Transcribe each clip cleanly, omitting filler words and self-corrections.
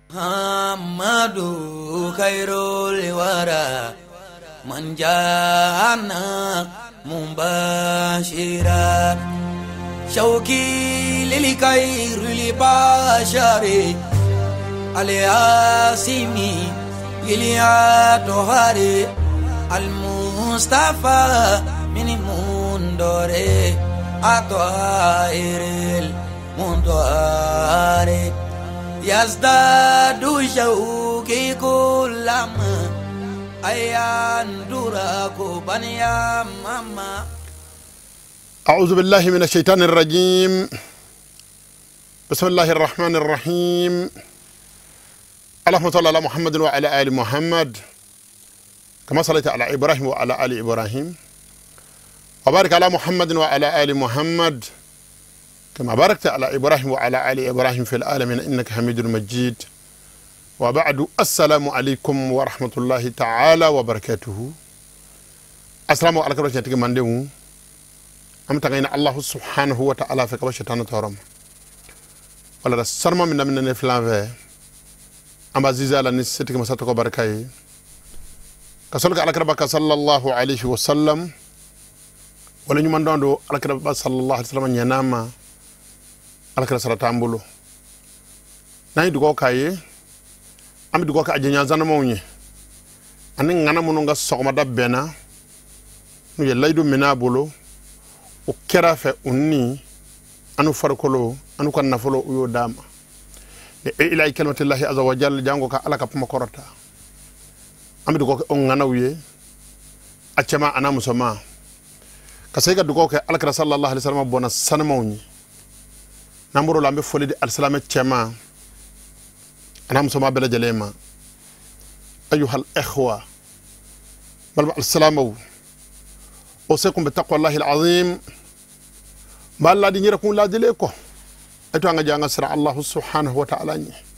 محمد خير الورى من جاءنا مباشرا شوقي للخير البشر الياسمي إلياتهار المصطفى من مندوري أطهير المندور يزداد شوقي كلما أيندرك بنيا ماما. أعوذ بالله من الشيطان الرجيم. بسم الله الرحمن الرحيم. اللهم صل على محمد وعلى آل محمد كما صليت على إبراهيم وعلى آل إبراهيم وبارك على محمد وعلى آل محمد كما باركت على إبراهيم وعلى آل إبراهيم في العالمين إنك حميد مجيد. وبعد السلام عليكم ورحمة الله تعالى وبركاته. السلام عليكم ورحمة الله وبركاته. أم تغينا الله سبحانه وتعالى في كبش شيطان تورم ولا السرما من نفلان في أم عزيزة على نسيتك مساتك وبركاي كسولك على كربك صلى الله عليه وسلم ولا نيمان دو على كربك صلى الله عليه وسلم ينام على كرب سرة تامبولو ناي دوغو كاي أم دوغو كاي جنيا زانموني أني غانا منونغا سوغما دبنا نو يلايدو منابولو o kera fe unni anu farkolo anu kan nafolo uyo dama e ila kalimatillahi azza wa jalla jango ka alaka puma korota ambi ko on nganawiye acema ana musoma ka sey ga dugo ke alaka sallallahu alaihi wasallam bona sanamawni namburo lambe folidi alsalama cema ana musoma bela jalema ayuha ikhwa bal assalamu أوصيكم بتقوى الله العظيم ما الله دي نيركم لا دليكو أتو أنجا جانا سرع الله سبحانه وتعالى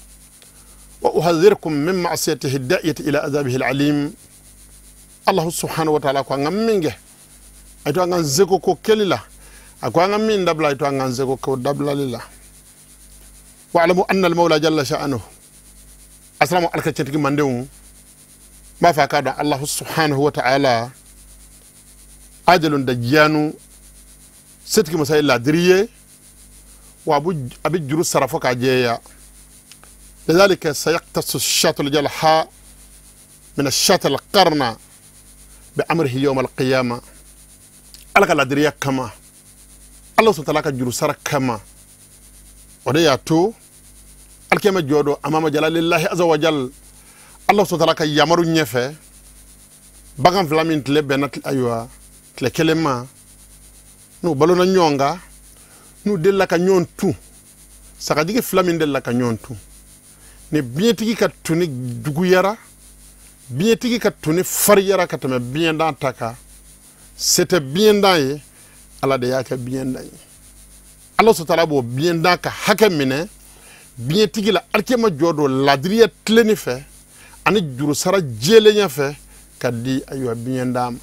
وأحذركم من معصيته الداعية إلى عذابه العليم الله سبحانه وتعالى كو أنجا منجه أتو أنجا زيكو كو كليلا أكو أنجا من دبلا أتو أنجا زيكو كو دبلا لله واعلموا أن المولى جل شأنه أسلام عليك تشتكي من دون ما فاكاد الله سبحانه وتعالى ajalun da jiyanu setki masay la diriye wa abi juru sarafo ka jeya lidhalika sayaqtasu ash-shat al-jalha min ash-shat al-qarna bi amrihi yawm al-qiyamah alaka la diriya kama Allah subhanahu wa ta'ala ka juru sara kama wada ya to alkema jodo amama jalalillahi azza wa jal Allah subhanahu wa ta'ala ka yamaru nyefe bagan flamin tle benat aywa le kelema no balona nyonga no della ka nyontu saka digi flamin della ka nyontu ne bien tigi ka tuni dugu yara bien tigi ka tuni far yara ka tame bien dans taka c'était bien dans ye ala de yaka bien dans ye Allah subhanahu bo bien dans ka hakemine bien tigi la arkema jodo ladriya tleni fe ani juru sara jele nya fe kadi ayo bien dama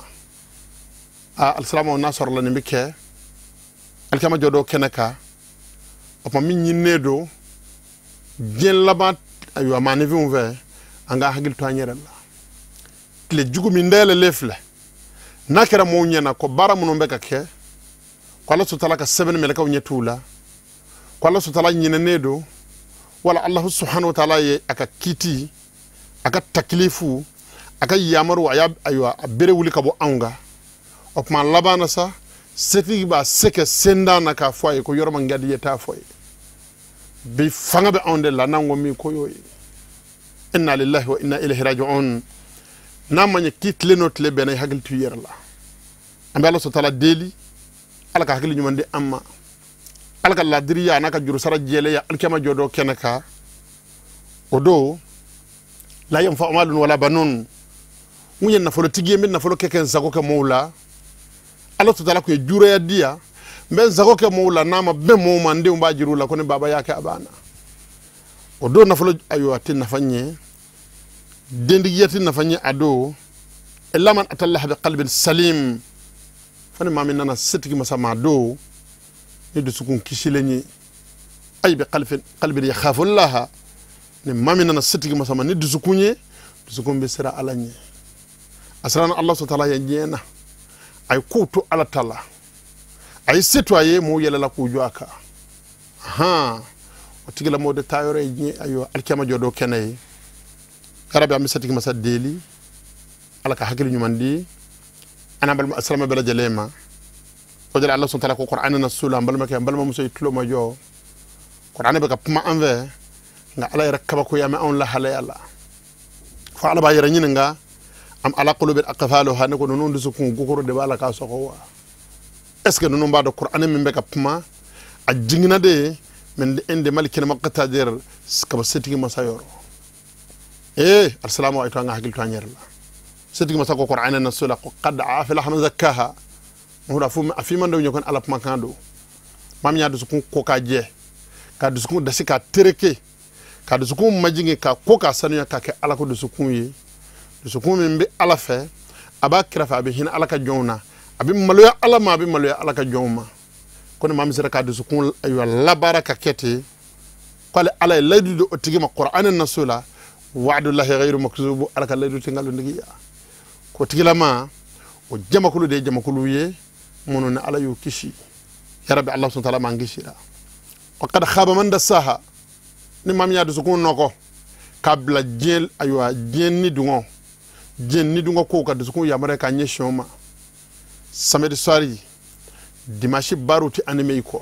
alsalamu nasor la nimike alkama jodo kenaka opma min nedo bien labat ayo amane vi onve anga hagil to anyere la tle jugu mi ndele lefle nakera mo nyana ko bara muno mbeka ke ko Allah subhanahu ka seben melaka nyetula ko Allah subhanahu nyina nedo wala Allah subhanahu wa ta'ala ye aka kiti aka taklifu aka yamaru ayo abere wuli kabo anga opma labana sa seti ba seke senda na ka foye ko yorma ngadi yeta foye bi fanga be onde la nango mi ko yoy inna lillahi wa inna ilayhi raji'un namanya kitle notle benay hagil tu yerla ambe Allah subhanahu wa ta'ala deli alaka hagil nyumande amma alaka la diriya naka juru sara jele ya alkema jodo kenaka odo la yanfa malun wala banun munyen na folo tigie min na folo keken sako ke moula Allah tutala ko jure ya dia ben zago ke moula nama be mo mande umba jiru la ko ne baba yake abana odo na folo ayo atin na fanye dendi yati na fanye ado illa man atallah bi qalbin salim fane ma min nana setki masama do ni de sukun kisilenyi ay bi qalbin yakhafu Allah ni mamina na sitigi masama ni dusukunye dusukun be sira alanye asrana Allah subhanahu wa ta'ala yena ay kuto ala tala ay citoyen mo yela la ku joaka ha o tigila mo de tayore ni ayo alkiyama jodo kenay rabbi am sitigi masa deli ala ka hakili nyumandi ana bal aslama bala jalema ko jala Allah subhanahu wa ta'ala ko qur'an na sula bal ma muso itlo ma jo qur'an be ka puma enve nga ala rakaba ko yama on la hala yalla fa ala ba yara nyina nga am ala qulubil aqfalu han ko non dusu ko gokoro de bala ka soko wa est ce que non ba do qur'an min be ka puma a jingina de min inde malikina maqtadir ka setigi masayoro assalamu alaykum nga hakil tanyerla setigi masako qur'an na sula qad afala han zakkaha muda fu afi man do nyokon ala puma kando mam nya dusu ko ka je ka dusu ko dasika tereke ka dusukun majinge ka ko ka sanuya ka ke ala ko dusukun ye dusukun min be ala fe aba kirafa be hin ala ka jonna abi maloya ala ma abi maloya ala ka jonna ko mam sira ka dusukun ayu la baraka kete ko ala laydu do tigima qur'an nasula wa'dullahi ghayru makzub ala ka laydu tingalu ndiya ko tigilama o jamakulu de jamakulu ye mono na ala yu kishi ya rabbi Allah subhanahu wa ta'ala mangishira wa qad khaba man dasaha ni mam ya dusukun noko kabla jel aywa jenni dungo ko ka dusukun ya mare ka nyeshoma samedi soirée dimanche baruti anime iko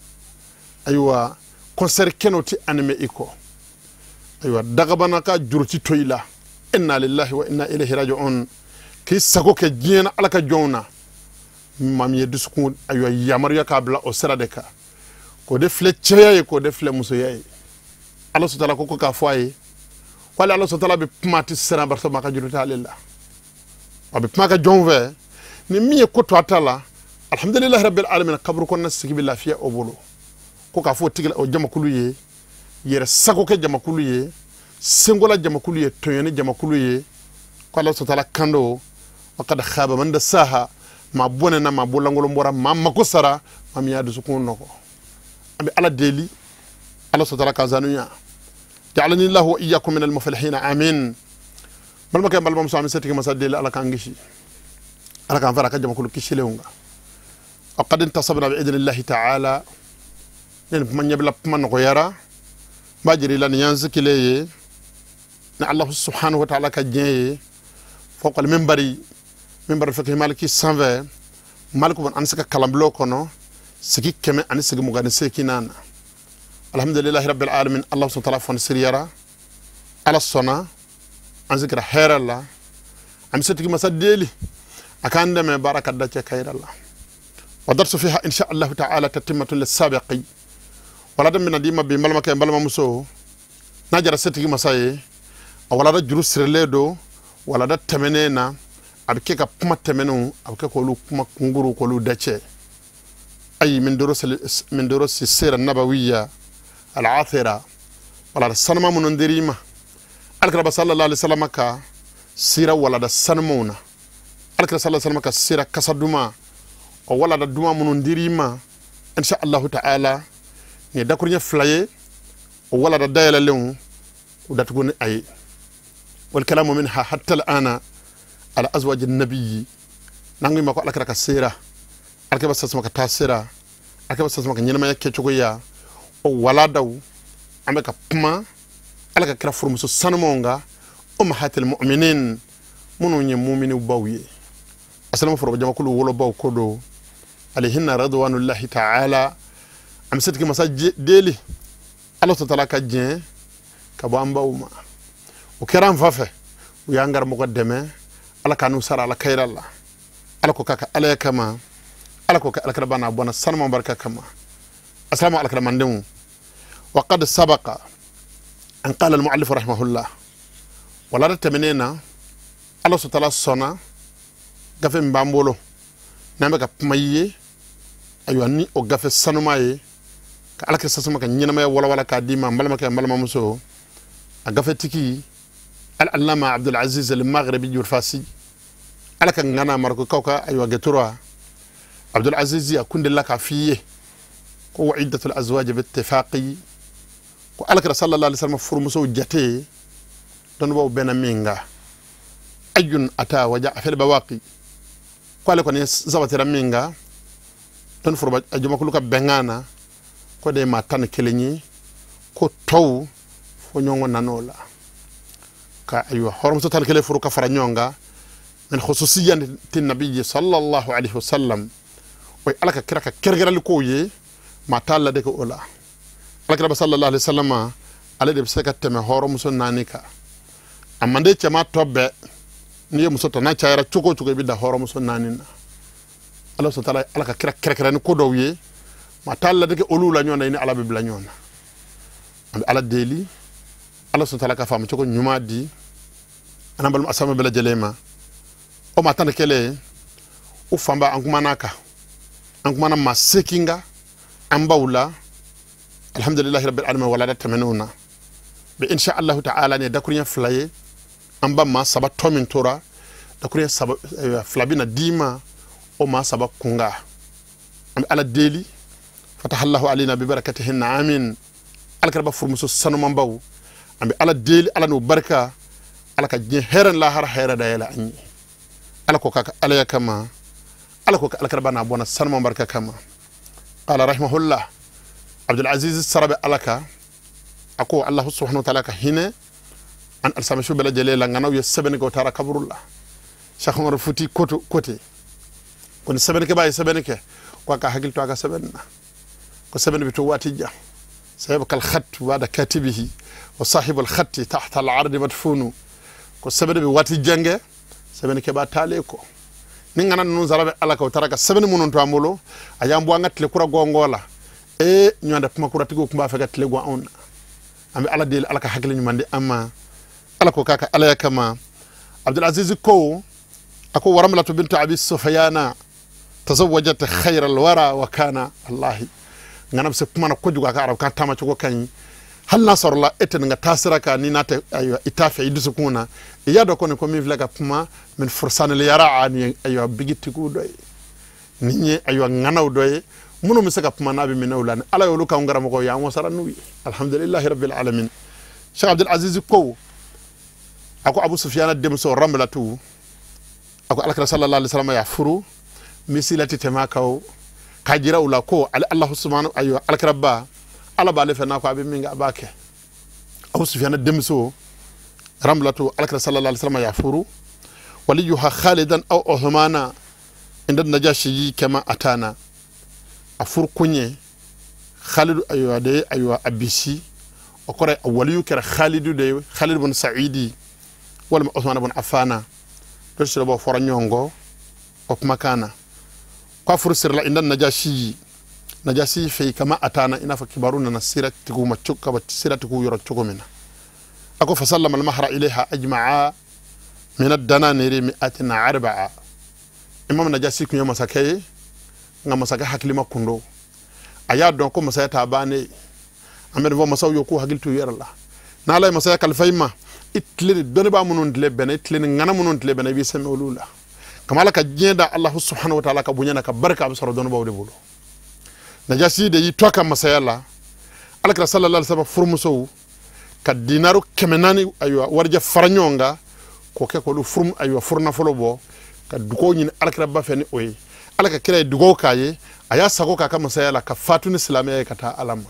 aywa concert kenoti anime iko aywa dagabana ka jurti toyla inna lillahi wa inna ilayhi raji'un ki sago ke jena alaka jonna mam ya dusukun aywa yamariya kabla o seradeka ko de fletcheya ko de fle musoya Allah subhanahu wa ta'ala ko ka foye wala Allah subhanahu wa ta'ala be pumati sera barto maka juruta alilla wabe pumaka jonve ni miye ko to atala alhamdulillah rabbil alamin kabru kon nasiki billahi fiya obolo ko ka fo tigla o jamakulu ye yere sako ke jamakulu ye sengola jamakulu ye toyene jamakulu ye ko Allah subhanahu wa ta'ala kando waqad khaba man dasaha ma bonena ma bolangolo mbora ma makosara ma miyadu sukun noko abi ala deli Allah subhanahu wa ta'ala kazanuya جعلني الله وإياكم من المفلحين آمين بل ما كان بل ما مسامي ستك مسدل على كان غشي على كان فرق جمع كل كشي لونغا وقد انتصبنا بإذن الله تعالى من يبلغ من غيرا باجري لن ينزك لي الله سبحانه وتعالى كجي فوق المنبر الفقه مالكي 120 مالك بن انسك كلام بلوكونو سكي كما انسك مغاني سكينانا الحمد لله رب العالمين الله سبحانه وتعالى فون سريارا على الصنا عن ذكر خير الله عم ستك مسديلي أكان دم بارك الله خير الله ودرس فيها إن شاء الله تعالى تتمة للسابقي ولا دم من ديما بملما كان بلما مسو نجر ستك مساي ولا دا جروس رليدو ولا دا تمنينا أبكيكا بما تمنو أبكيكا كولو بما كنغورو كولو داتشي أي من دروس السيرة النبوية العاثرة ولا السنما من دريمة الكرب صلى الله عليه وسلم كا سيرة ولا السنمونا الكرب صلى الله عليه وسلم كا سيرة كسدوما ولا الدوما من دريمة إن شاء الله تعالى ندكرني فلاي ولا الدايل لهم ودتكون أي والكلام منها حتى الآن على أزواج النبي نعم ما قال لك السيرة الكرب صلى الله عليه وسلم كا تاسيرة الكرب صلى الله عليه وسلم كا نينما يكتشويا wala daw ameka puma alaka kira furmuso sanmonga ummahatil mu'minin munu nye mu'minu bawye assalamu furo jama kulu wolo baw kodo alayhinna radwanullahi ta'ala am setki masaj deli Allah ta'ala ka jen ka bo ambawuma o kiran fafe o yangar mo ko deme ala kanu sara ala kayralla ala ko kaka ala kama ala ko ala kada bana bona sanmo barka kama assalamu alaikum mandemu وقد سبق أن قال المؤلف رحمه الله ولا رتمنينا الله سبحانه وتعالى صنع غفن بامبولو نامك بمية أيواني أو غفن سنوماي كألك سسمك نينما ولا كاديما ملمك ملما مسو غفن تكي العلامة عبد العزيز المغربي الفاسي ألك نانا مركو كوكا أيوا غتورا عبد العزيز يكون لك فيه هو عدة الأزواج باتفاقي ko alakira sallallahu alaihi wasallam furmuso jate don bo benaminga ajun ata waja afel bawaqi ko ale ko ne zabatira minga don furba ajuma ko luka bengana ko de ma tan kelenyi ko taw fo nyongo nanola ka aywa horom so tan kele furu ka fara nyonga min khususiyan tin nabiyyi sallallahu alaihi wasallam way alaka kiraka kergeral ko ye ma talla de ko ola alaka sallallahu alaihi wasallam ale de seka teme horom so nanika amande chama tobbe ni muso to na chayra chuko chuko bi da horom so nanina Allah so tala alaka kira ni ko dowye ma talla de ko olula nyona ni ala bibla nyona and ala deli Allah so tala ka fam chuko nyuma di anambal asama bela jelema o ma tan kele o famba ankumanaka ankumana masekinga ambawla alhamdulillahi rabbil alamin wala da tamanuna bi insha Allah ta'ala ne dakuriya flaye amba ma saba tomin tora dakuriya saba flabina dima o ma saba kunga am ala deli fatahallahu alaina bi barakatihin amin alkarba furmuso sanu mambaw am ala deli ala no barka ala ka je heran la har hera da yala anyi ala ko kaka ala yakama ala ko alkarba na bona sanu mambarka kama qala rahimahullah Abdul Aziz Sarabe alaka ako Allah subhanahu wa ta'ala ka hine an alsama shu bela jelela nganaw ye sebene ko tara kaburullah Cheikh Omar Fouti côté kon sebene ke baye sebene ke ko ka hagil to aga sebenna ko sebene bitu watija sayab kal khat wada katibihi wa sahib al khat tahta al ard madfunu ko sebene bi wati jange sebene ke ba tale ko ni ngana nun zarabe alaka tara ka sebene munon to amolo ayambo ngatle kura gongola e nyanda puma kura tigo kumba fega tlego on ambe ala del alaka hakile nyumande amma ala ko kaka ala yakama Abdul Aziz ko ako waramlatu bint Abi Sufyana tazawwajat khayra alwara wa kana Allah ngana se kuma na kojuga ka arab ka tama ko kan hal nasar la eten nga tasira ka ni nata ayo itafe idusu kuna iyado ko ne ko mi vlaga puma min fursan li yara ani ayo bigiti ku doy ninye ayo nganaw doy munu misaka puma nabi minawlan ala yolu ka ngara mako ya mo saranuwi alhamdulillah rabbil alamin Cheikh Abdul Aziz ko ako Abu Sufyan demso ramlatu ako alakra sallallahu alaihi wasallam ya furu misilati temakaw kajira ula ko Allah subhanahu ayo alkrabba ala bale fe nako abi minga abake Abu Sufyan demso ramlatu alakra sallallahu alaihi wasallam ya furu waliyuha Khalidan aw Uthmana inda najashi kama atana afur kunye Khalid aywa de aywa abisi okore waliyu kera Khalid de Khalid bin Saidi wala Uthman bin Affana to sira bo fora nyongo op makana kwa fur sirla inda najashi fe kama atana ina fa kibaruna na sirat tigu machuka ba sirat tigu yoro chugomina ako fa sallama al mahra ilaiha ajma'a min ad-dananiri 104 imam najashi kunya masakaye nga masaka hakilima kundo aya don ko masaya tabane amed vo masaw yoku hakiltu yerla na lay masaya kalfayma itle doni ba munon dile bene itle ngana munon dile bene bi semolula kamala ka jenda Allah subhanahu wa ta'ala ka bunyana ka barka bi soro don bawde bulu najasi de yitoka masaya la alakra sallallahu alaihi wasallam furmuso ka dinaru kemenani aywa warja faranyonga ko ke ko du furum aywa furna folobo ka duko nyin alakra ba feni oyi alaka kira dugo kaye aya sago kaka masayala ka fatuni islamiyya kata alama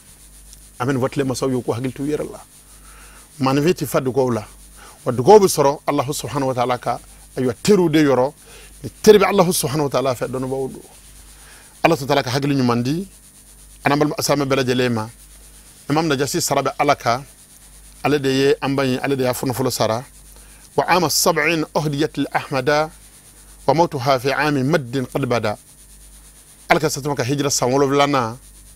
amen watle masaw ko hagiltu yeralla manviti fadu gowla wadu gobu soro Allah subhanahu wa ta'ala ka ayo teru de yoro ni terbi Allah subhanahu wa ta'ala fa don bawdu Allah ta'ala ka hagilu nyumandi anambal asama bela jelema imam najasi sarabe alaka alade ye ambani alade ya funu fulo sara wa ama 70 uhdiyat al ahmada وموتها في عام مد قد بدا alaka satuma ka hijra sawolo blana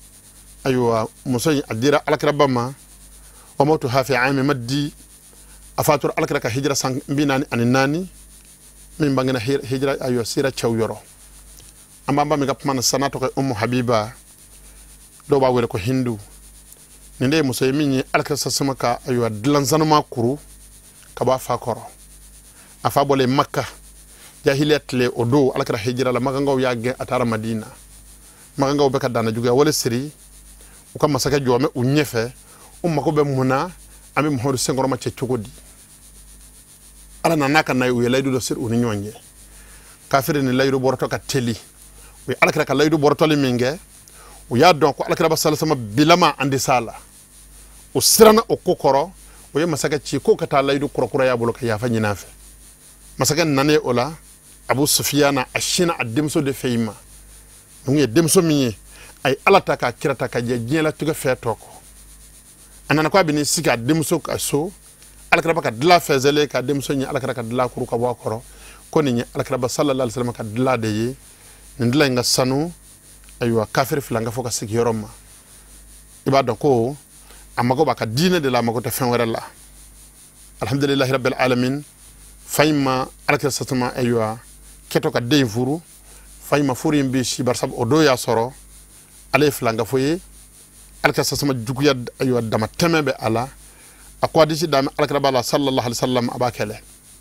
aywa musoy adira alaka rabbama wa mautuha fi aami maddi afatur alaka ka hijra sang binani aninani min bangana hijra aywa sira chawyoro ambamba mi gapman sanato ko habiba do ba wele ko hindu ninde musoy minni alaka satuma ka aywa dlanzanuma kuru ka ba fakoro afa bole makka jahiliyat le odo alakra hijra la magangaw yagge atara madina magangaw be ka dana juga wala siri o kam masaka jome o nyefe umma ko be muna ami muhammadu sengoro ma cecugodi ala na naka na yu laydu do sir uni nyonje kafir ni laydu borto ka teli wi ala ka laydu borto li minge o ya don ko ala ka basal sama bilama andi sala o sirana o kokoro o ye masaka ci ko kata laydu kurokura ya bolo ka ya fa nyinafe masaka nane ola abu sufyana ashina addimso de feyma ngi demso mi ay ala ta ka kirata ka je jela tuga fe toko anana ko abini sika demso ka so alakra ka dla fezele ka demso ni alakra ka dla kuru ka wakoro ko ni alakra ba sallallahu alaihi wasallam ka dla de yi ni dla nga sanu aywa kafir filanga foka siki yoroma ibada ko amago ba ka dina de la mago ta fen wala alhamdulillah rabbil alamin fayma alakra satuma aywa keto ka de furu fayma furu yimbe shi bar sab odo ya soro ale filanga foye alakra satuma juguya aywa dama temebe ala akwa disi dama alakra bala sallallahu alaihi wasallam abakele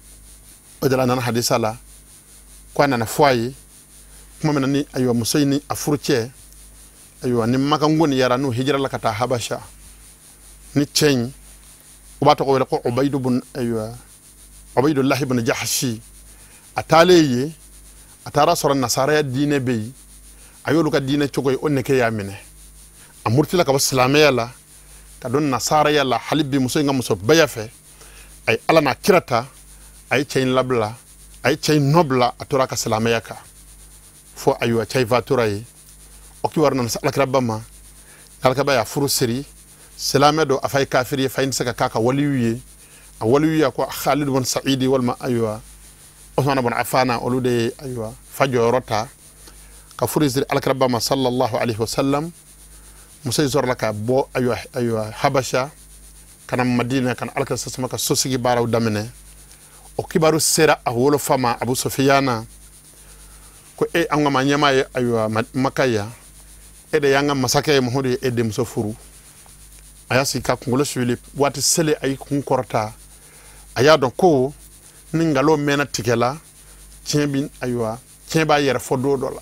odala nan hadisa la kwa na foye kuma menani aywa musaini afurche aywa ni makangoni yara no hijra la kata habasha ni chen ubato ko wala ko ubaydu bun aywa ubaydullah ibn jahshi ataleye atara sora nasara ya dine be ayolu ka dine chogoy onne ke yamine amurtila ka islamiya yalla ka don nasara yalla halibi muso nga muso bayafe ay ala na kirata ay chain labla ay chain nobla atura ka islamiya ka fo aywa chay vaturay o ki warna sa alkrabama kalka baya furu siri salame do afay kafiri fayn saka kaka waliwiye a waliwiya ko Khalid bin Saidi wal ma aywa Uthman bin Affan olude aywa fajo rota ka furu siri alkrabama sallallahu alaihi wasallam musay zor laka bo aywa habasha kana madina kana alka sama ka sosigi baraw damene o kibaru sera a wolo fama Abu Sufyana ko anga manyama aywa makaya de yanga masaka muhudi de musofuru aya sika kungulo suwili wati sele ay kunkorta aya don ko ningalo mena tikela tiembin aywa tiemba yer fodo dola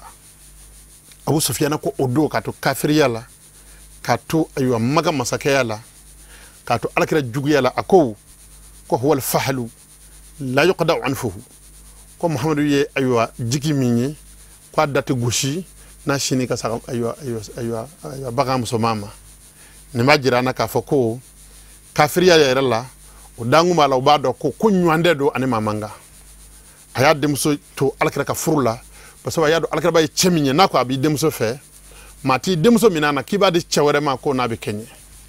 Abu Sufyana ko odo kato kafir yala kato aywa maga masaka yala kato alakira jugu yala ako ko huwa al-fahlu la yuqda anfuhu ko Muhammadu ye aywa jigi minyi kwa date gushi na shini ka saka aywa bagam so mama ni majira na ka foko kafiriya ya rala o dangu mala o bado ko kunywande do ani mamanga aya demso to alkira ka furula baso ya do alkira bay cheminye na ko abi demso fe mati demso minana kibadi chawere ma ko na be kenye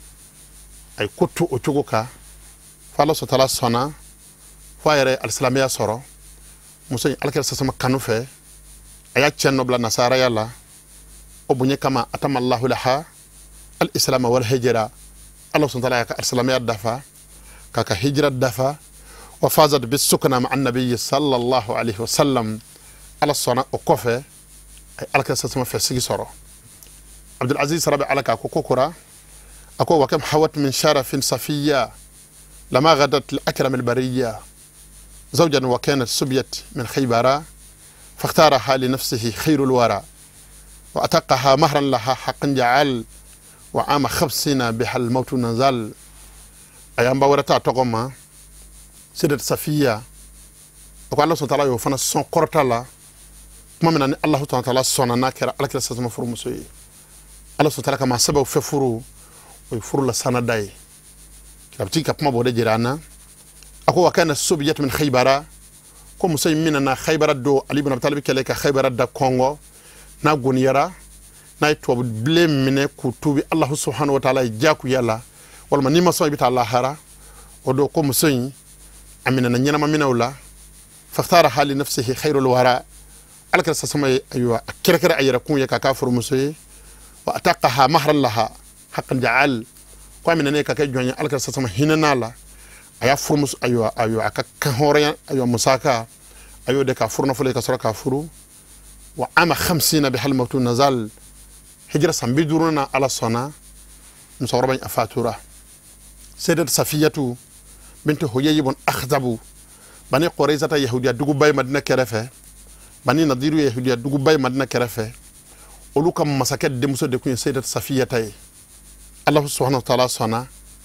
ay kotu o chogoka fala so tala sona fayere al-islamiyya soro muso alkira sama kanu fe aya chenno bla nasara yalla obunye kama atama Allahu laha al-islam wal hijra Allah subhanahu wa ta'ala al-islamiyya dafa kaka hijra dafa wa fazat bis sukna ma an-nabiy sallallahu alayhi wa sallam ala sona o kofe ay alka sama fe sigi soro Abdul Aziz rabi alaka ko kokura ako wa kam hawat min sharafin safiyya lama ghadat al-akram al-bariyya zawjan wa kanat subyat min khaybara فاختارها لنفسه خير الورى وأتقها مهرا لها حقا جعل وعام خبسنا بها الموت نزل أيام باورتا تقوما سيدة صفية وقال الله سبحانه وتعالى يوفنا سون قرطالا كما من الله سبحانه وتعالى سونا ناكرا على كلا سيدة مفرو مسوي الله سبحانه وتعالى كما سبب ففرو ويفرو لسانا داي كابتي كما بودي جيرانا أكو وكان السوبيات من خيبرا ko musay minana khaybarat do ali ibn abi talib kele ka khaybarat da Congo na goniyara na to blem mine ku tubi Allah subhanahu wa ta'ala jaku yalla wal man nima so bi ta'ala hara odo ko musay amina na nyana minawla fakhtara hali nafsihi khairul wara alaka sama aywa kirakira ayra kun ya ka kafur musay wa ataqaha mahran laha haqqan ja'al ko amina ne ka kay jonya alaka sama hinana aya furmus aywa aka kahore aywa musaka ayo de ka furna fule ka sura ka furu wa ama 50 bihal mawtu nazal hijra sambiduruna ala sona musawraban afatura sayyidat safiyatu bint huyay ibn akhzabu bani quraizata yahudiya dugu bay madina kerefe bani nadiru yahudiya dugu bay madina kerefe oluka masaket de muso de kun sayyidat safiyata Allah subhanahu wa ta'ala sona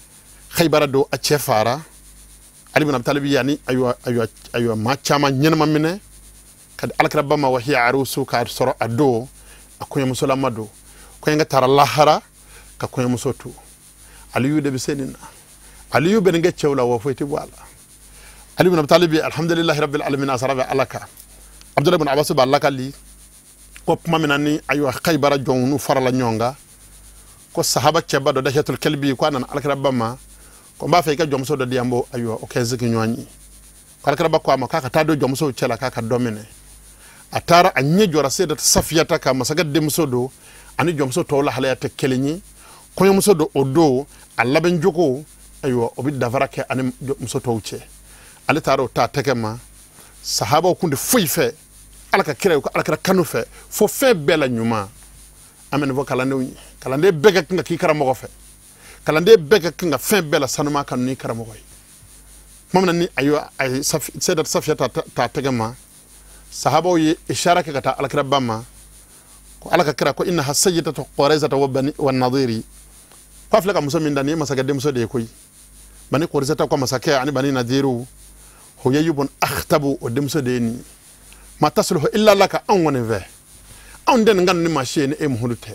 Khaybara do a cɛ fara Ali ibn Abi Talib yani aywa ma caman ɲɛnama minɛ kad alakira ba ma wa hiya arusu ka sɔrɔ a don a kɔɲɔmusolama don kɔɲɔkɛ taara lahara ka kɔɲɔmuso to Aliyu de bɛ se nin na Aliyu bɛ nin kɛ cɛw la wa foyi tɛ bɔ a la Ali ibn Abi Talib alhamdulillahi rabbil alamin a sara bɛ Ala kan Abdullah ibn Abbas b'a lakali ko tuma min na ni aywa Khaybara jɔnw n'u farala ɲɔgɔn kan ko sahaba cɛba dɔ Dahyatul Kalbi ko a nana alakira ba ma ko n b'a fɛ i ka jɔnmuso dɔ di yan bɔ aywa o kɛ zigi ɲɔgɔn ye ko alakira ba ko a ma k'a ka taa don jɔnmusow cɛ la k'a ka dɔ minɛ a taara a ɲɛ jɔra Sayyidat Safiyata kan masakɛ denmuso don ani jɔnmuso tɔw la halaya tɛ kelen ye kɔɲɔmuso don o don a labɛn jogo aywa o bɛ dafara kɛ ani muso tɔw cɛ ale taara o ta tɛgɛ ma sahabaw kun tɛ foyi fɛ Ala ka kira ko alakira kanu fɛ fo fɛn bɛɛ la ɲuman an bɛ nin fɔ kalandenw ye kalanden bɛɛ ka kan ka k'i karamɔgɔ fɛ kalanden bɛɛ ka kan ka fɛn bɛɛ la sanuma kanu ni karamɔgɔ ye tuma min na ni aywa a ye Sayyidat Safiyata ta tɛgɛ ma sahabaw ye ishara kɛ ka taa alakira ba ma ko Ala ka kira ko innaha sayyidatu Quraizata wa Nadiri ko a filɛ ka muso min da nin ye masakɛ denmuso de ye koyi Bani Quraizata ko masakɛ ani Bani Nadiru Huyayy ibn Akhtab o denmuso de ye nin ma tasluhu illa laka an kɔni fɛ anw den ngan ni maa si ye ni e Muhamadu tɛ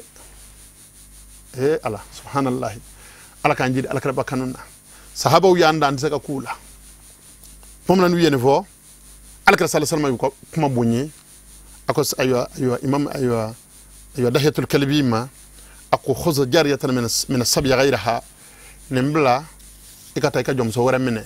Ala subhanallahi Ala k'an jidi alakira ba kanu na sahabaw y'an da an tɛ se ka k'u la tuma min na n'u ye nin fɔ alakira sallallahu alaihi wasallam kuma bonye a ko aywa imam aywa Dahyatul Kalbi ma a ko khudh jariyatan min as-saby ghayraha nin bila i ka taa i ka jɔnmuso wɛrɛ minɛ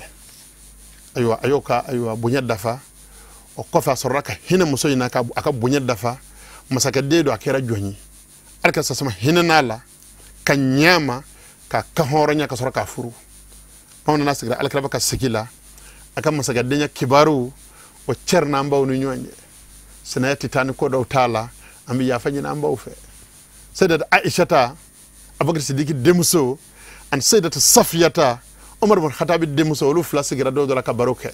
aywa a y'o ka aywa bonya dafa o kɔfɛ a sɔrɔla ka hinɛ muso in na a ka bonya dafa masakɛden don a kɛra jɔn ye alakira sallallahu alaihi wasallam hinɛ n'a la ka ɲɛma ka hɔrɔnya ka sɔrɔ k'a furu anw nana sigira alakira ba ka sigi la a ka masakɛdenya kibaru o cɛri n'an baw ni ɲɔgɔn ye sinaya tɛ taa ni ko dɔw t'a la an bɛ yafa ɲini an baw fɛ Sayyidat Aishata Abubakar Sidiki denmuso ani Sayyidat Safiyata Umar ibn Khattab denmuso olu fila sigira dɔw dɔ la ka baro kɛ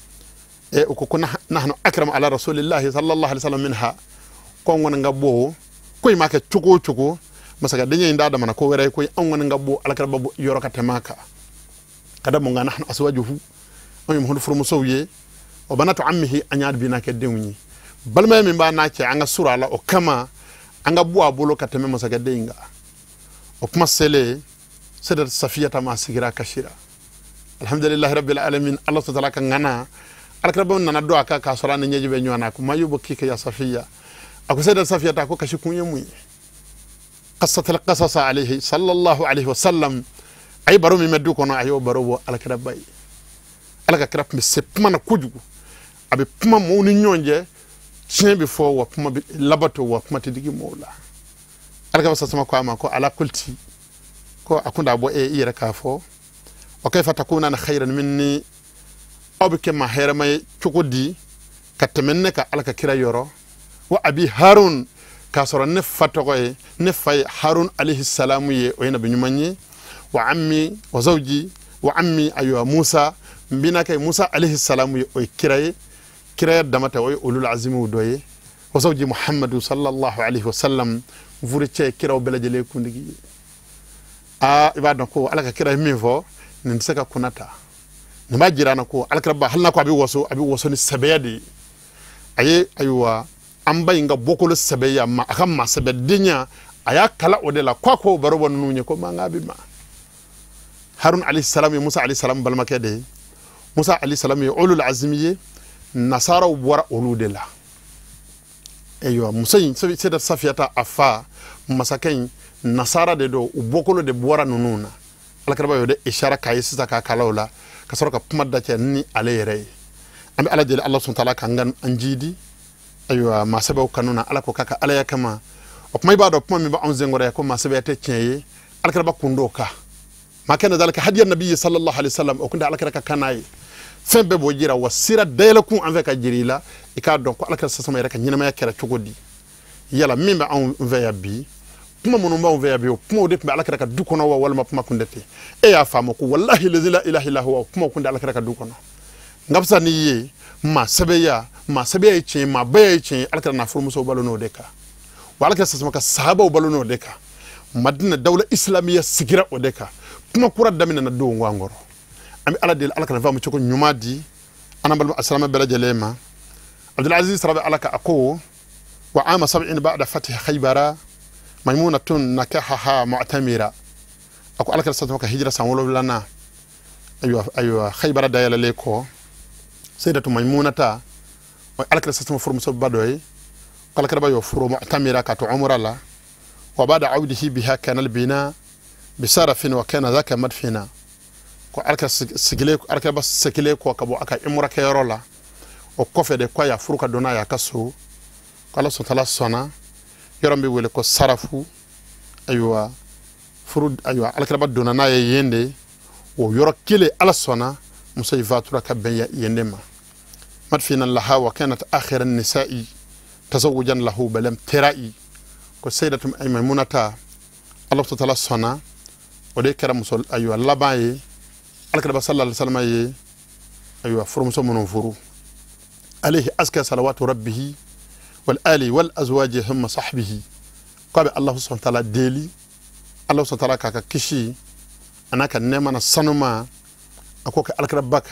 o ko ko nahnu akramu ala rasulillahi sallallahu alaihi wasallam minha ko an kɔni ka bɔ ko in ma kɛ cogo o cogo masakɛdenya in da damana ko wɛrɛ ye ko an kɔni ka bɔ alakira ba yɔrɔ ka tɛmɛ a kan ka da mun kan nahnu aswajuhu an ye Muhamadu furumusow ye o banatu ammihi an y'a bina kɛ denw ye balimaya min b'a n'a cɛ an ka surun a la o kama an ka bɔ a bolo ka tɛmɛ masakɛden in kan o kuma selen Sayyidat Safiyata ma sigira kasira alhamdulillahi rabbil alamin Allah ta'ala ka ngana alakira ba nana do aka ka sɔrɔ ni ɲɛji bɛ ɲɔgɔn na ko ma yubo kike ya Safiya a ko Sayyidat Safiyata ko kasi kun ye mun ye qassatul qasas alayhi sallallahu alayhi wa sallam ay baro min meddu kono ayo baro bo alakira bay alaka kira mi se kuma na kojugu abe kuma mo ni ɲɔgɔn tiɲɛ bɛ fɔ wa kuma labato wa kuma tɛ digi mɔgɔw la alaka ba sasama ko ama ko ala kulti ko akunda bɔ i yɛrɛ k'a fɔ o kayfa takuna khayran minni aw bɛ kɛ maa hɛrɛma ye cogo di ka tɛmɛ ne ka ala ka kira yɔrɔ wa abi Harun k'a sɔrɔ ne fa tɔgɔ ye ne fa ye Harun alayhi salamu ye o ye nabi ɲuman ye wa ammi wa zawji wa ammi aywa Musa mbina kɛ Musa alayhi salamu ye o ye kira ye kira damata o ye ulul azimu dɔ ye wa zawji Muhammadu sallallahu alayhi wa sallam vuri cɛ kiraw bɛɛ lajɛlen kundigi ye i b'a dɔn ko ala ka kira ye min fɔ nin tɛ se ka kunna ta nin b'a jira an na ko alakira ba hali n'a ko a bɛ waso ni sɛbɛya de ye a ye ayiwa an ba in ka bɔkolo sɛbɛya a ka maa sɛbɛdenya a y'a kala o de la ko a k'o baro bɔ ninnu ye ko mankan bɛ ma Harun alayhi salam ye Musa alayhi salam balimakɛ de ye Musa alayhi salam ye ulul azmi ye nasaraw bɔra olu de la ayiwa muso in Sayyidat Safiyata a fa masakɛ in nasara de don u bɔkolo de bɔra ninnu na alakira ba y'o de ishara k'a ye sisan k'a kala o la ka sɔrɔ ka kuma da cɛ ni ale yɛrɛ ye an bɛ ala deli Allah subhanahu wa ta'ala k'an an jidi ayiwa maa sɛbɛw kanu na ala ko k'a ka alaya kama o kuma i b'a dɔn kuma min b'anw senkɔrɔ ko maa sɛbɛya tɛ tiɲɛ ye alakira ba kun d'o kan ma kana dalika hadiya nabi sallallahu alaihi wasallam o kun da alakira ka kan n'a ye fɛn bɛɛ b'o jira wa sira dayɛlɛkun an fɛ ka jiri i la i k'a dɔn ko alakira sasama yɛrɛ ka ɲɛnamaya kɛra cogo di yala min bɛ anw fɛ yan bi kuma minnu b'anw fɛ yan bi o kumaw de tun bɛ alakira ka du kɔnɔ wa walima kuma kun tɛ ten e y'a faamu ko wallahi la ilaha illa huwa kuma kun tɛ alakira ka du kɔnɔ nka bisa n'i ye maa sɛbɛya ye tiɲɛ ye maa bɛɛ ye tiɲɛ ye alakira n'a furumusow balo n'o de kan wa alakira sasama ka sahabaw balo n'o de kan Madina dawla islamiya sigira o de kan kuma kura damina na do ngoro ami ala del ala kana famu choko nyumadi anambal aslama bela jalema Abdul Aziz rabi alaka ako wa ama 70 ba'da fath Khaybara Maymunatun nakahaha mu'tamira ako alaka sataka hijra sanwolo lana aywa Khaybara dayala leko sayyidatu Maymunata wa alaka satama furum so badoy kala kada bayo furu mu'tamira ka to umra la wa ba'da audihi biha kana albina bisarafin wa kana zaka madfina ko alaka sigile ko alaka bas sigile ko kabo aka imra ka yorola o kofe de kwa ya furuka dona ya kaso kala so tala sona yorambe wele ko sarafu aywa furu aywa alaka ba dona na yende o yoro kile ala sona musayfatura ka ben yende ma madfina laha wa kanat akhir an-nisa'i tazawujan lahu balam tira'i ko sayyidatu Maymunata Allah ta'ala sona o de kera musol aywa labaye alaka sallallahu alaihi wasallam ye aywa furu muso monon furu عليه أزكى صلوات ربه والآل والأزواج هم صحبه قال الله سبحانه وتعالى ديلي الله سبحانه وتعالى كاكا كشي أنا كنما السنما أكوك الكربك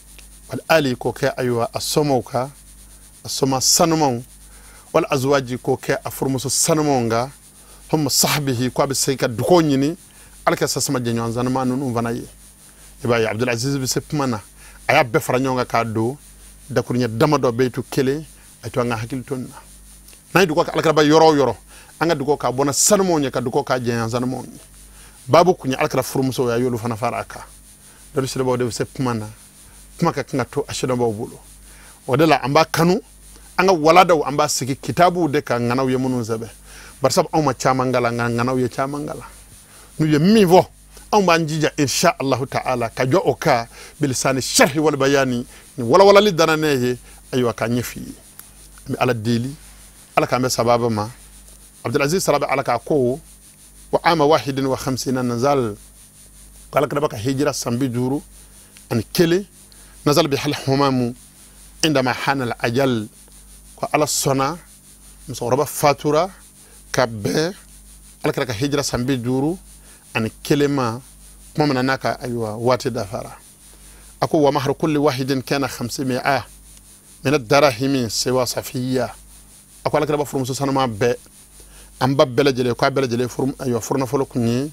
والآل كوكا أيوة السموكا السما السنمو والأزواج كوكا أفرمس السنمونغا هم صحبه قال سيكا دكونيني على سسما جنوان زنما نون فناي يبقى عبد العزيز بسبمنا أياب بفرنيونغا كادو dakurnya damado beitu kele ato nga hakil tonna nay duko ka alkara ba yoro anga duko ka bona sanmo nya ka duko ka jeyan sanmo babu kunya alkara furmuso ya yolu fana faraka dalu sile bawde sepmana kuma ka ngato ashida bawbulo wadala amba kanu anga walada amba sigi kitabu de ka nganaw yemunu zabe barsab awma chamangala nganaw ye chamangala nu ye mivo amba njija insha Allah ta'ala ka jo oka bilisani sharhi wal bayani wala li dana nehe aywa ka nyefi mi ala deli ala ka me sababa ma Abdul Aziz sarabi ala ka ko wa ama 51 nazal kala kada baka hijra sambi duru an kele nazal bi hal humamu عندما حان الأجل على الصنع مصوربة فاتورة كبه على كذا هجرة سامبي دورو أن كلمة ممن هناك أيوة واتي دافرة أكو ومهر كل واحد كان 500 من الدراهم سوى صفية أكو على كذا بفرم سوسنا ما ب أم باب بلجلي كوا بلجلي فرم أيوة فرنا فلوكني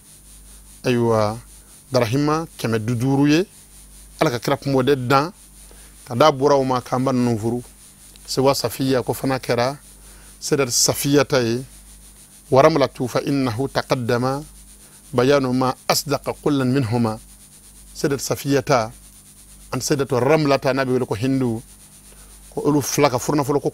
أيوة دراهم كم دودوروي على كذا مودة دان كذا بورا وما كامبان نوفرو سوى صفية كفنا كرا سيد صفية تاي ورملة فإنه تقدم بيان ما أصدق كل منهما سيد صفية تا أن سيد الرملة نبي لكو هندو كولو فلاك فرنا فلوكو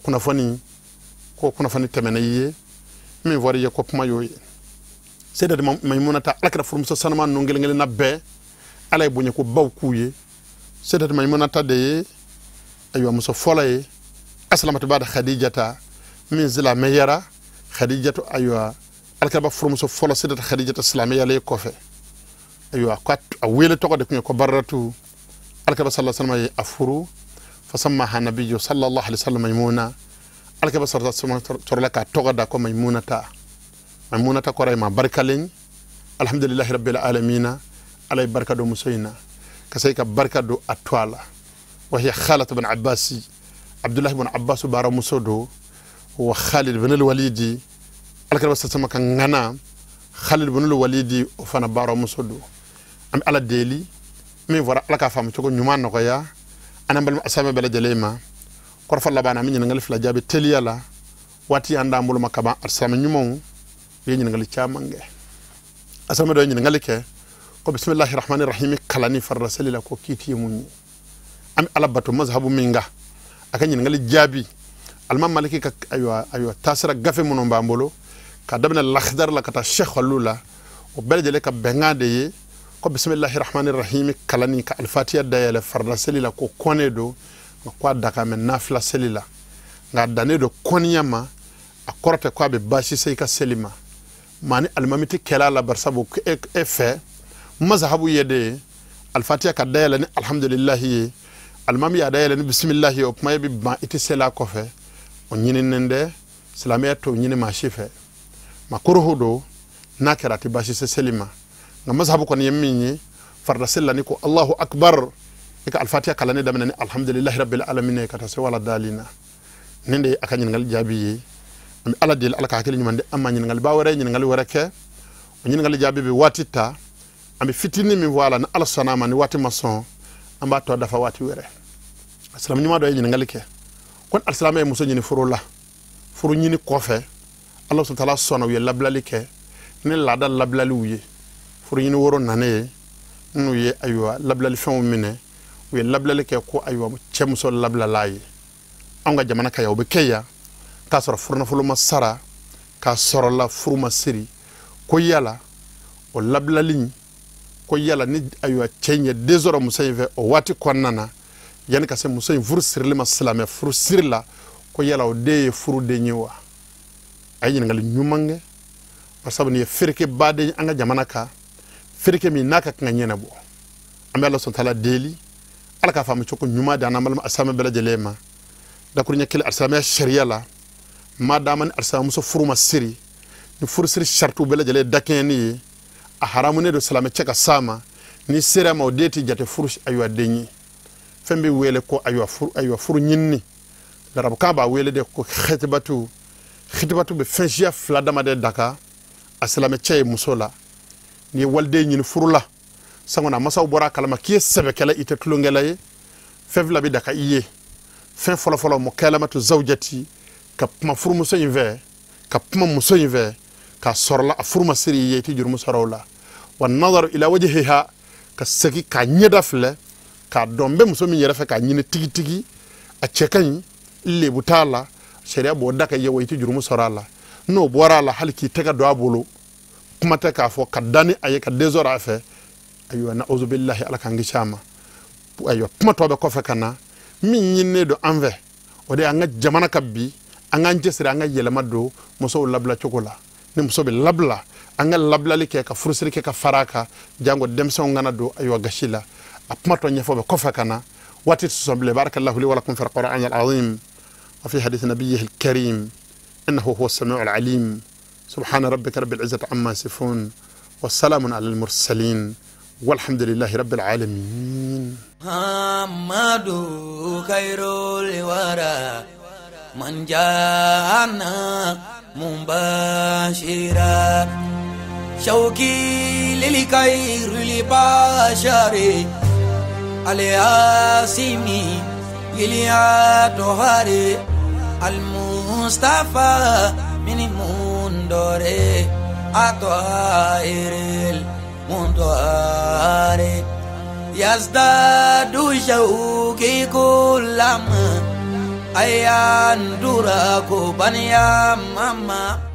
كنا فني تمنيه من وريه كوب مايوي سيد ميمونة تا لكن فرمسو سنما نونجل نبه على يبوني كو باوكوي سيد ميمونة تا دي أيوة مصفولة أسلمت بعد خديجة من زلا ميرا خديجة أيوة الكربة فرمسو فولة سيدة خديجة الإسلامية لي كوفي أيوة قد أويل تقعد كنيا كبرتو الكربة صلى الله عليه وسلم أفرو فسماها النبي صلى الله عليه وسلم ميمونة الكربة صلى الله عليه وسلم ترلك تقعد كو ميمونة كوري ما بركالين الحمد لله رب العالمين علي بركة دو مسوينا كسيك بركة دو أتوالا وهي خالة بن عباسي عبد الله بن عباس بارا مسودو وخالد بن الوليد الكربة سما كان غنا خالد بن الوليد وفانا بارا مسودو ام على ديلي مي فورا لك فام تشكو نيمان نكويا انا بل اسامه بلا جليما كورف الله بانا مي نغال فلا جابي تليالا واتي اندا مول مكابا اسامه نيمون بي نغال تشامانغي اسامه دو نغال كي ko bismillahir rahmanir rahim kalani farrasali la ko kiti mun am alabatu mazhabu minga akanyi ngali jabi alman maliki ka aywa tasira gafe mun mbambolo ka dabna al-akhdar la kata sheikh lula o beljele ka bengade ye ko bismillahir rahmanir rahim kalani ka al-fatiha dayala farrasali la ko konedo ko daka men nafla selila nga danedo konyama akorte ko be bashi sai ka selima mani almamiti kala la barsabu efe mazhabu yede al-fatiha ka dayala ni alhamdulillah almami ya dayala ni bismillah o may bi ma itisela ko fe on nyini nende salamiya to nyini ma shife ma kuruhudo nakirati bashi se selima ngam mazhabu kon yemminyi farda sillani ko Allahu akbar ika al-fatiha kala ne damene alhamdulillahi rabbil alamin ka ta se wala dalina nende aka ngal jabi am ala del ala ka hakili nyumande amma ngal ba wara ngal wara ke ngal jabi bi watita am fitini mi wala na ala sanama ni wati mason amba to dafa wati were assalam nyuma do ngal ke kon al-salam e muso nyini furu la furu nyini kofe Allah subhanahu wa ta'ala sona wi lablali ke ne la dal lablali wi furu nyini woro nane nu ye aywa lablali fon mine wi lablali ke ko aywa chemuso lablalay anga jamana ka yaw be keya ka soro furna fuluma sara ka soro la furuma siri ko yala o lablali ko yala ni aywa chenye desoro musayve o wati konnana yani ka se musay fur sirli maslame fur sirla ko yala o de furu de nyiwa ay ngal nyumange pasabu ni firke bade anga jamana ka firke mi naka nga nyena bo ambe Allah subhanahu wa ta'ala deli alaka famu choko nyuma da namal asama bela jelema da kur nyakil asama sharia la madama ni asama muso furuma siri ni furu siri shartu bela jele dakeni a haramu ne do salama cheka sama ni sira ma odeti jate furu aywa denyi fembe wele ko aywa furu nyinni da rabu ka ba wele de ko khitbatu be fenjia fladama de daka asalama chay musola ni walde nyini furula sangona masaw bora kalama kiye sebe kala ite tulungelaye fevla bi daka iye fen folo mo kalamatu zawjati ka ma furmu so inve ka ma muso inve ka sorla furma siri yeti jurmu sorowla wan nadar ila wajhiha ka saki ka nyedafle ka dombe muso mi yere fe ka nyine tigi a cekan ille butala sharia bo daka ye wayti jurmu sorala no borala halki tega do abulu kuma ta ka fo kadani aye ka desora fe aywa na'udhu billahi ala kangi chama aywa kuma to be ko fe kana min nyinne do anve o de anga jamana kabbi anga jesira anga yelema do muso labla chokola ni muso be labla anga labla like ka furusiri ke ka faraka jango demso ngana do aywa gashila apma to nyefo be ko fe kana wati subhanahu barakallahu li wa lakum fi al-Qur'an al-azim wa fi hadith nabiyhi al-karim innahu huwa as-sami'u al-alim subhana rabbika rabbil izzati amma yasifun wa salamun ala al-mursalin والحمد لله رب العالمين محمد خير الورى من جاءنا مباشرا شوقي للخير لبشر الياسمي لليطهر المصطفى من منظر الطاهر منطاري يزداد شوقي كلما أيان دراكو بنيا ماما